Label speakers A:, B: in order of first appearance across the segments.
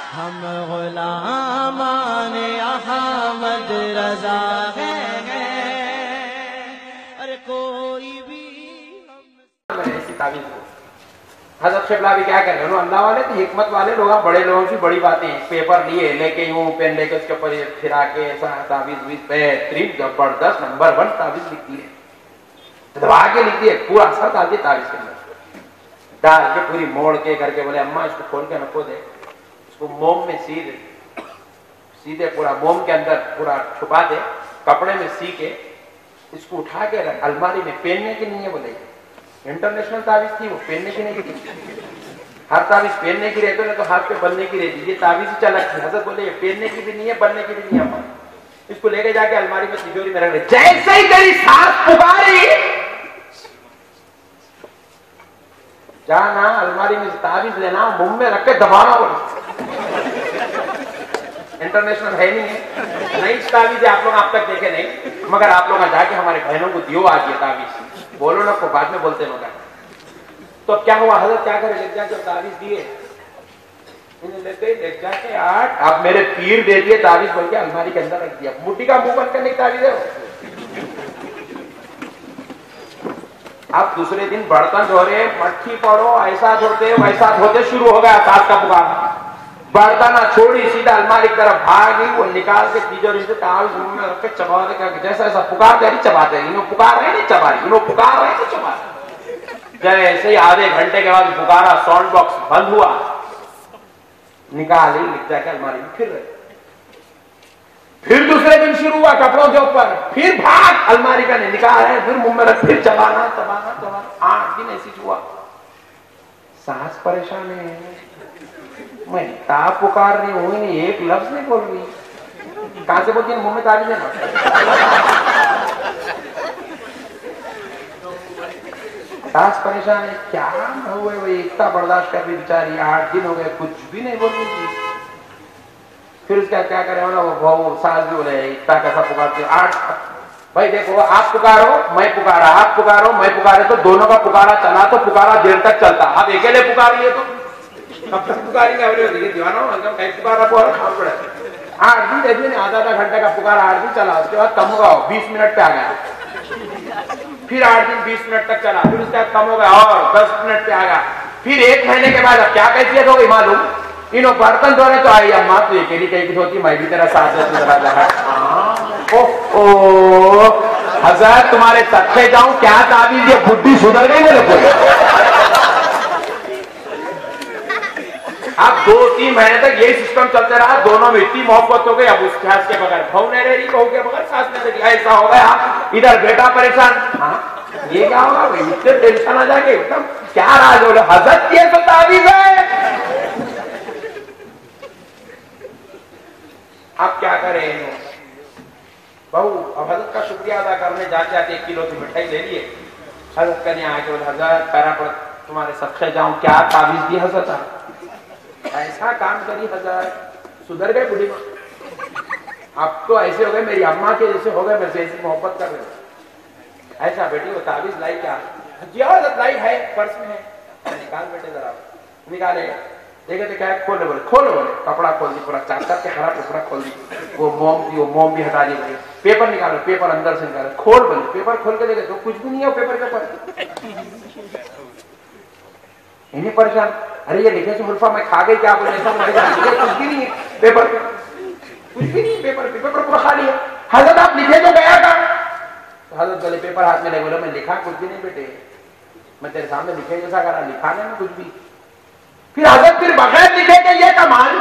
A: हम गुलामान अहमद रजा है, अरे कोई भी
B: ऐसी ताबीज को हजरत शिबला भी क्या कर रहे हैं, अल्लाह वाले तो हिकमत वाले लोग, बड़े लोगों की बड़ी बातें, पेपर लिए लेके यूं पेन लेके उसके ऊपर फिरा के ऐसा ताबीज बेहतरीन जबरदस्त नंबर 1 ताबीज लिखती है, दबा के लिखती है, पूरा असर डाल के ताबीज के अंदर डाल के पूरी मोड़ के करके बोले अम्मा इसको खोल के नको दे, इसको मोम में सीधे पूरा मोम के अंदर पूरा छुपा दे, कपड़े में सी के इसको उठा के रख अलमारी में, पहनने की नहीं है बोले, इंटरनेशनल ताबीज थी वो, पहनने की नहीं थी। हर ताबीज पहनने की रहती है तो हाथ पे बनने की रहती है, ये ताबीज ही चलक थी। हजरत बोले ये पहनने की भी नहीं है, बनने की भी नहीं है अम्मा, इसको लेके जाके अलमारी में तिजोरी में रख दे। जैसे ही तेरी सास पुकारी जाना अलमारी में ताबीज लेना, मुंह में रख के दबाना, बोले इंटरनेशनल है नहीं है, नई ताबीज आप लोग आप तक देखे नहीं, मगर आप लोग जाके हमारे बहनों को दियो आज ये ताबीज, बोलो ना को बाद में बोलते मगर। तो क्या हुआ, हजरत क्या करे, लेके जाके ताबीज दिए, इन्हें लेके जाके आठ, अब मेरे पीर दे दिए ताबीज बोल के अलमारी के अंदर रख दिया, मुट्ठी का मुंह बंद करने की ताबीज है। अब दूसरे दिन बर्तन धो रहे, मट्ठी पड़ो, ऐसा धोते वैसा धोते, शुरू हो गया सास का पुकार, बर्तन छोड़ी सीधा अलमारी की तरफ भाग गई, वो निकाल के तिजोरी से ताबीज मुंह में रख के चबा रहे, जैसा ऐसा पुकार दे रही चबाते रही, इन्हों पुकार रहे नहीं चबा रही, इन्हों पुकार रहे नहीं चबा रही। जैसे ही आधे घंटे के बाद पुकारा, साउंड बॉक्स बंद हुआ, निकाली लिख जाके अलमारी में फिर रहे। फिर दूसरे दिन शुरू हुआ कपड़ों के ऊपर, फिर भाग अलमारी का निकाल है, फिर मुंह में रख, फिर चबाना चबाना चबाना, 8 दिन ऐसी हुआ। सास परेशान है, मैं ताप पुकार रही हूं, नहीं एक लफ्ज नहीं बोल रही, कहां से बोलती है, मुंह में ताबीज है ना। सास परेशान है, क्या हुए, वो इतना बर्दाश्त कर रही बेचारी, 8 दिन हो गए कुछ भी नहीं बोल रही थी। फिर उसका क्या करे ना, वो सास भी बोले इतना कैसा पुकारते 8, भाई देखो आप पुकारो मैं पुकारा, आप पुकारो मैं पुकारे, तो दोनों का पुकारा चला तो पुकारा देर तक चलता, आप अकेले पुकार लिए तो कब तक पुकारेंगे, दीवाना कहीं पुकारा पड़े। 8 दिन देखिए नहीं, आधा घंटे का पुकारा 8 दिन चला, उसके बाद कम होगा 20 मिनट पे आ गया, फिर 8 दिन 20 मिनट तक चला, फिर उसके बाद कम हो गया और 10 मिनट पे आ गया, फिर 1 महीने के बाद क्या कैफियत हो गई मालूम, इन्हों बर्तन धो रहे तो आई अम्मा तू अकेली कहीं होती, मैं भी तेरा साथ ओ हजरत तुम्हारे सत्ते जाऊं क्या ताबीज, ये बुद्धि सुधर गई मेरे को। अब 2-3 महीने तक यही सिस्टम चलते रहा, दोनों में इतनी मोहब्बत हो गई, अब उस ख्यास के बगैर बहू नहीं रह रही, बहू के बगैर सास नहीं रही, ऐसा हो गया। इधर बेटा परेशान, हाँ ये क्या होगा भाई, इतने टेंशन आ जाके एकदम क्या राज हो रहा, हजरत ये तो ताबीज है। अब क्या करें बहू, अब हजरत का शुक्रिया अदा करने जाते जाते 1 किलो की मिठाई ले लिए, हजरत का यहाँ आके बोले हजरत पैरा पर तुम्हारे सदक़े जाऊं, क्या ताबीज दी हजरत, ऐसा काम करी हजरत, सुधर गए बुढ़ी मां, अब तो ऐसे हो गए मेरी अम्मा के जैसे हो गए, मेरे से ऐसी मोहब्बत कर रहे। ऐसा बेटी वो ताबीज लाई क्या, जी हजरत लाई है, पर्स में है, निकाल बेटे जरा, निकाले देखे तो क्या है, खोलो बोले, खोलो बोले, कपड़ा खोल दी, पूरा चाक के खराब कपड़ा खोल दी, वो मोम भी हटा दी, बोले पेपर निकालो, पेपर अंदर से निकालो, खोल बोले, पेपर खोल के देखे तो कुछ भी नहीं है पेपर के ऊपर, इन्हें परेशान, अरे ये लिखे मुल्फा मैं खा गई क्या, बोले ऐसा कुछ भी नहीं है पेपर, कुछ भी नहीं पेपर पूरा खाली है। हजरत आप लिखे तो गया था, हजरत बोले पेपर हाथ में ले, बोले मैं लिखा कुछ भी नहीं बेटे, मैं तेरे सामने लिखे जैसा करा, लिखा नहीं कुछ भी। फिर हजरत फिर बगैर लिखे के ये कमाल,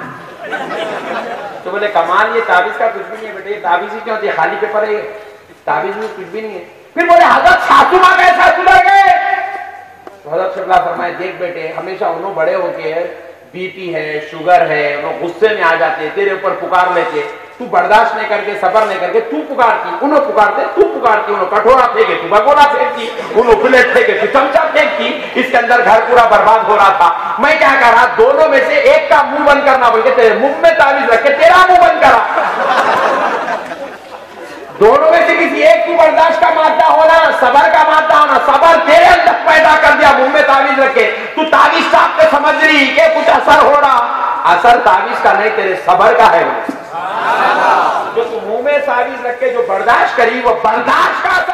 B: तो बोले कमाल ये ताबीज का कुछ भी नहीं है बेटे, ताबीज ही क्यों होती है, खाली पेपर है, ताबीज में कुछ भी नहीं है। फिर बोले हजरत सासू मां कैसा सुधर गए, तो हजरत शिबला फरमाए देख बेटे, हमेशा उन्होंने बड़े होके बीपी है शुगर है, वो गुस्से में आ जाते, तेरे ऊपर पुकार लेते, तू बर्दाश्त नहीं करके सबर नहीं करके तू पुकारती, उन्होंने पुकारते तू पुकारती, उन्होंने कठोरा फेंके तू भगोड़ा फेंकती, उन्होंने प्लेट फेंके तू चमचा फेंकती, इसके अंदर घर पूरा बर्बाद हो रहा था। मैं क्या कर रहा, दोनों में से एक का मुंह बंद करना बोल के तेरे मुंह में ताबीज रख के तेरा मुंह बंद करा, दोनों में से किसी एक की बर्दाश्त का मादा होना, सबर का मादा होना, सबर तेरे अंदर पैदा कर दिया, मुंह में ताबीज रखे, तू ताबीज साहब के समझ रही कि कुछ असर हो रहा, असर तावीज का नहीं, तेरे सबर का है। जो तू मुंह में तावीज रख के जो बर्दाश्त करी, वो बर्दाश्त का असर